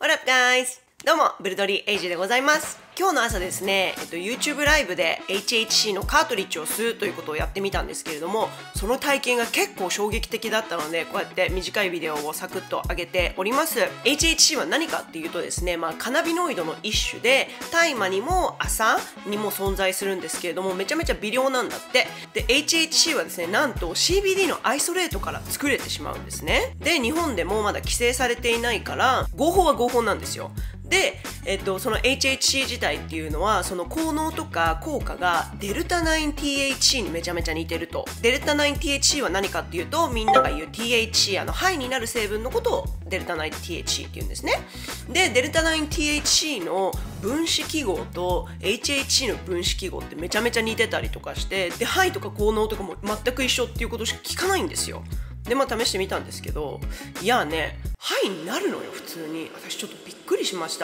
What up guys? どうも、ブルドリーエイジでございます。今日の朝ですね、YouTube ライブで HHC のカートリッジを吸うということをやってみたんですけれども、その体験が結構衝撃的だったので、こうやって短いビデオをサクッと上げております。HHC は何かっていうとですね、カナビノイドの一種で、大麻にも朝にも存在するんですけれども、めちゃめちゃ微量なんだって。で、HHC はですね、なんと CBD のアイソレートから作れてしまうんですね。で、日本でもまだ規制されていないから、合法は合法なんですよ。で、その HHC 自体っていうのはその効能とか効果がデルタ 9THC にめちゃめちゃ似てると。デルタ 9THC は何かっていうと、みんなが言う THC ハイになる成分のことをデルタ 9THC っていうんですね。で、デルタ 9THC の分子記号と HHC の分子記号ってめちゃめちゃ似てたりとかして、でハイとか効能とかも全く一緒っていうことしか聞かないんですよ。で試してみたんですけど、いやね、ハイになるのよ普通に。私ちょっとびっくりしました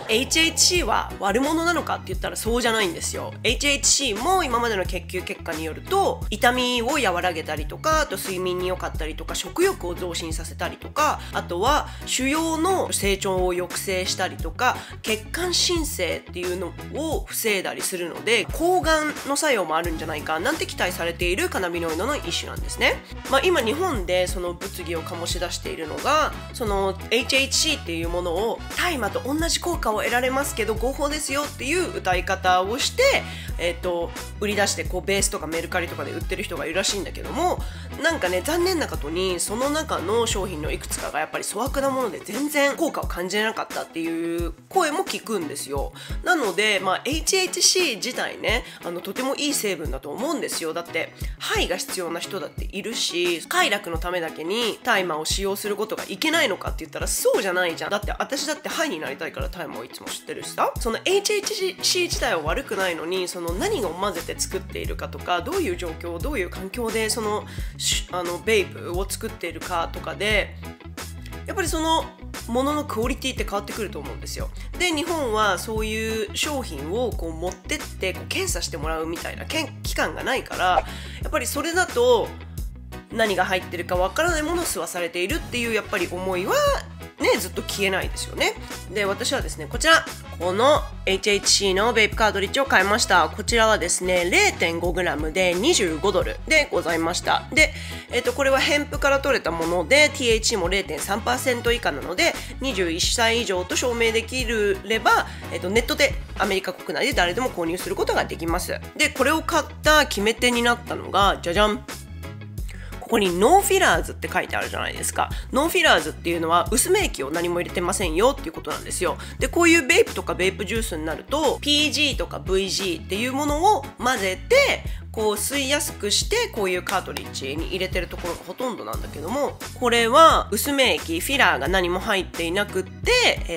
。HHC は悪者なのかって言ったらそうじゃないんですよ。 HHC も今までの研究結果によると、痛みを和らげたりとか、あと睡眠に良かったりとか、食欲を増進させたりとか、あとは腫瘍の成長を抑制したりとか、血管新生っていうのを防いだりするので、抗がんの作用もあるんじゃないかなんて期待されているカナビノイドの一種なんですね。今日本でその物議を醸し出しているのが、その HHC っていうものを大麻と同じ効果を得られますけど合法ですよっていう歌い方をして、売り出してベースとかメルカリとかで売ってる人がいるらしいんだけども、なんかね、残念なことにその中の商品のいくつかがやっぱり粗悪なもので全然効果を感じなかったっていう声も聞くんですよ。なので、HHC 自体ね、とてもいい成分だと思うんですよ。だってハイが必要な人だっているし、快楽のためだけに大麻を使用することがいけないのかって言ったらそうじゃないじゃん。だって私だってハイになりたいから大麻をいつも知ってるしさ。その HHC 自体は悪くないのに、その何を混ぜて作っているかとか、どういう状況、どういう環境でそのベイプを作っているかとかで、やっぱりそのもののクオリティって変わってくると思うんですよ。で、日本はそういう商品を持ってって検査してもらうみたいな期間がないから、やっぱりそれだと何が入ってるかわからないものを吸わされているっていうやっぱり思いはね、ずっと消えないですよね。で、私はですね、こちら、この HHC のベイプカートリッジを買いました。こちらはですね、0.5g で25ドルでございました。で、これはヘンプから取れたもので、THC も 0.3% 以下なので、21歳以上と証明できれば、ネットでアメリカ国内で誰でも購入することができます。で、これを買った決め手になったのが、じゃじゃん。ここにノーフィラーズって書いてあるじゃないですか。ノーフィラーズっていうのは薄め液を何も入れてませんよっていうことなんですよ。で、こういうベイプとかベイプジュースになると PG とか VG っていうものを混ぜて吸いやすくして、こういうカートリッジに入れてるところがほとんどなんだけども、これは薄め液、フィラーが何も入っていなくって、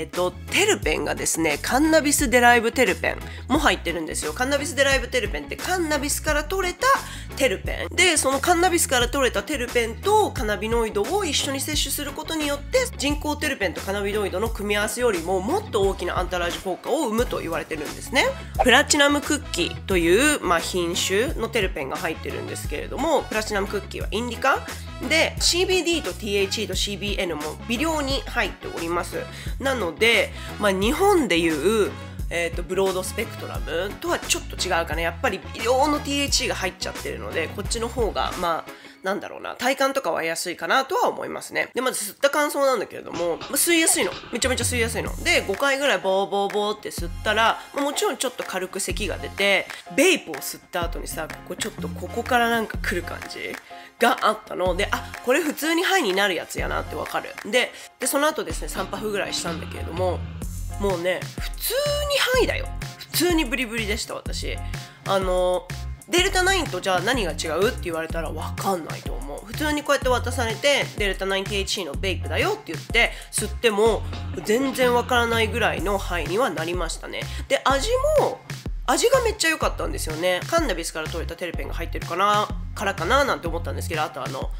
テルペンがですね、カンナビスデライブテルペンも入ってるんですよ。カンナビスデライブテルペンってカンナビスから取れたテルペンで、そのカンナビスから取れたテルペンとカナビノイドを一緒に摂取することによって、人工テルペンとカナビノイドの組み合わせよりももっと大きなアンタラージ効果を生むと言われてるんですね。プラチナムクッキーという、品種のテルペンが入ってるんですけれども、プラチナムクッキーはインディカで CBD と THC と CBN も微量に入っております。なので、日本でいうブロードスペクトラムとはちょっと違うかな。やっぱり微量の THC が入っちゃってるので、こっちの方がなんだろうな、体感とかは安いかなとは思いますね。で、まず吸った感想なんだけれども、吸いやすいの。めちゃめちゃ吸いやすいの。で、5回ぐらいボーボーボーって吸ったら、もちろんちょっと軽く咳が出て、ベイプを吸った後にさ、ちょっとここからなんか来る感じがあったので、これ普通にハイになるやつやなってわかる。で、その後ですね、3パフぐらいしたんだけれども、もうね、普通にハイだよ。普通にブリブリでした、私。デルタ9とじゃあ何が違うって言われたら分かんないと思う。普通にこうやって渡されて、デルタ 9THC のベイプだよって言って吸っても全然分からないぐらいのハイにはなりましたね。で、味がめっちゃ良かったんですよね。カンナビスから取れたテルペンが入ってるからかななんて思ったんですけど、あと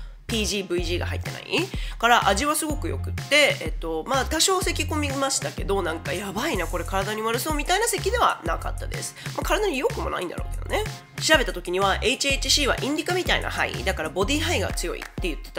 PG、VG が入ってないから味はすごくよくって、多少咳込みましたけど、なんかやばいな、これ体に悪そうみたいな咳ではなかったです。体に良くもないんだろうけどね。調べた時には HHC はインディカみたいなハイだからボディハイが強いって言ってた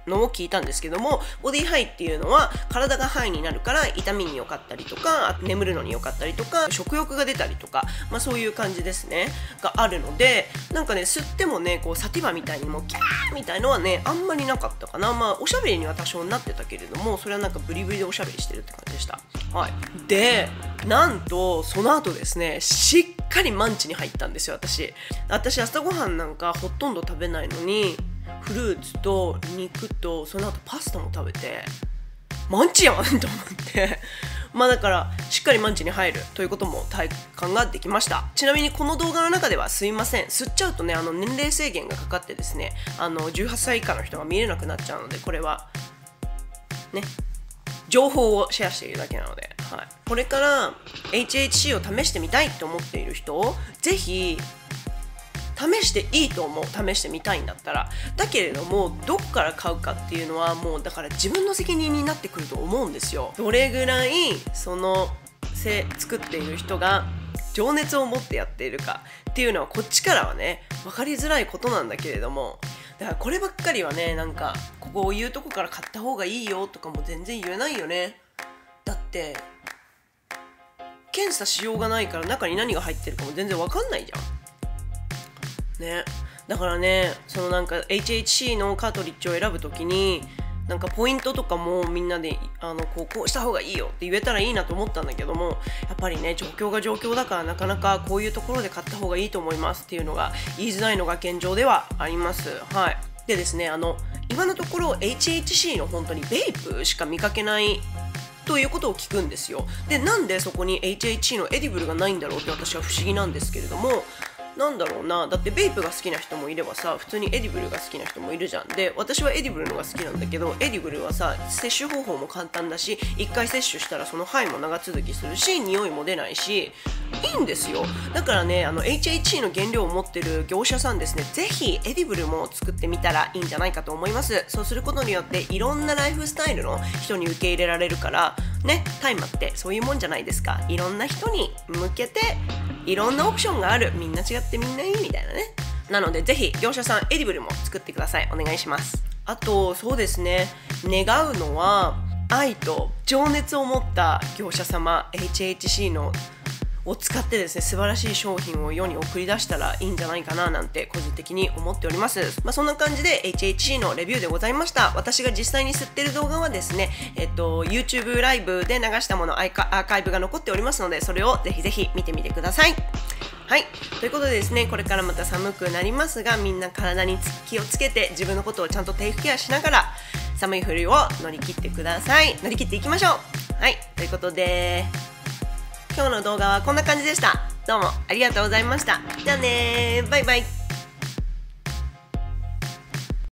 のを聞いたんですけども、ボディハイっていうのは体がハイになるから痛みに良かったりとか、あと眠るのに良かったりとか、食欲が出たりとか、そういう感じですねがあるので、なんかね吸ってもねこうサティバみたいにもうキャーみたいのはねあんまりなかったかな。おしゃべりには多少なってたけれども、それはなんかブリブリでおしゃべりしてるって感じでした。はい、でなんとその後ですね、しっかりマンチに入ったんですよ。私朝ごはんなんかほとんど食べないのに、フルーツと肉とその後パスタも食べて、マンチやんと思ってだからしっかりマンチに入るということも体感ができました。ちなみにこの動画の中ではすいません、吸っちゃうとね年齢制限がかかってですね、18歳以下の人が見れなくなっちゃうので、これはね情報をシェアしているだけなので、これから HHC を試してみたいと思っている人、ぜひ試していいと思う。試してみたいんだったら。だけれどもどっから買うかっていうのはもうだから自分の責任になってくると思うんですよ。どれぐらいその作っている人が情熱を持ってやっているかっていうのはこっちからはね分かりづらいことなんだけれども、だからこればっかりはねなんかこういうとこから買った方がいいよとかも全然言えないよね。だって検査しようがないから中に何が入ってるかも全然分かんないじゃんね。だからねそのなんか HHC のカートリッジを選ぶときになんかポイントとかもみんなでこうした方がいいよって言えたらいいなと思ったんだけども、やっぱりね状況が状況だからなかなかこういうところで買った方がいいと思いますっていうのが言いづらいのが現状ではあります。はい。でですね今のところ HHC の本当にベイプしか見かけないということを聞くんですよ。でなんでそこに HHC のエディブルがないんだろうって私は不思議なんですけれども、なんだろうな、だってベイプが好きな人もいればさ、普通にエディブルが好きな人もいるじゃん。で私はエディブルのが好きなんだけど、エディブルはさ摂取方法も簡単だし、1回摂取したらそのハイも長続きするし、匂いも出ないしいいんですよ。だからねHHC の原料を持ってる業者さんですね、ぜひエディブルも作ってみたらいいんじゃないかと思います。そうすることによっていろんなライフスタイルの人に受け入れられるからね。大麻ってそういうもんじゃないですか。いろんな人に向けていろんなオプションがある、みんな違ってみんないいみたいなね。なのでぜひ業者さんエディブルも作ってください。お願いします。あとそうですね、願うのは愛と情熱を持った業者様 HHC のを使ってですね素晴らしい商品を世に送り出したらいいんじゃないかななんて個人的に思っております。そんな感じで HHC のレビューでございました。私が実際に吸ってる動画はですね、YouTube ライブで流したものアーカイブが残っておりますので、それをぜひぜひ見てみてください。はい、ということでですね、これからまた寒くなりますが、みんな体に気をつけて自分のことをちゃんとテイクケアしながら寒い冬を乗り切ってください。乗り切っていきましょう。はい、ということで今日の動画はこんな感じでした。どうもありがとうございました。じゃあねー、バイバイ。